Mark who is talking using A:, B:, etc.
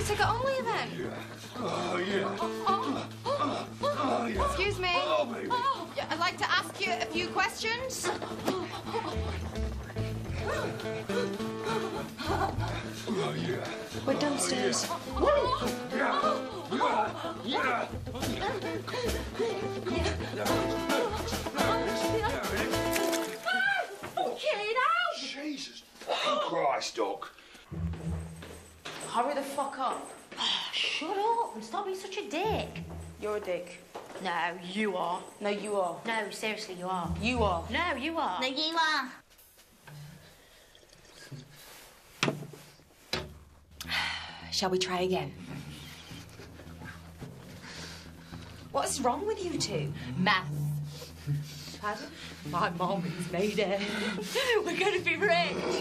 A: the ticket only then?
B: Yeah. Oh, yeah.
A: Oh,
B: yeah.
A: Excuse me.
B: Oh, baby.
A: Yeah, I'd like to ask you a few questions.
B: Oh, yeah.
A: We're downstairs.
B: Yeah.
C: Fucking hell!
B: Jesus fucking Christ, Doc.
C: Hurry the fuck up. Shut up and stop being such a dick.
A: You're a dick.
C: No, you are.
A: No, you are.
C: No, seriously, you are.
A: You are.
C: No, you are.
D: No, you are.
A: Shall we try again? What's wrong with you two?
C: Math.
A: Pardon?
C: My mom has made it. We're going to be rich.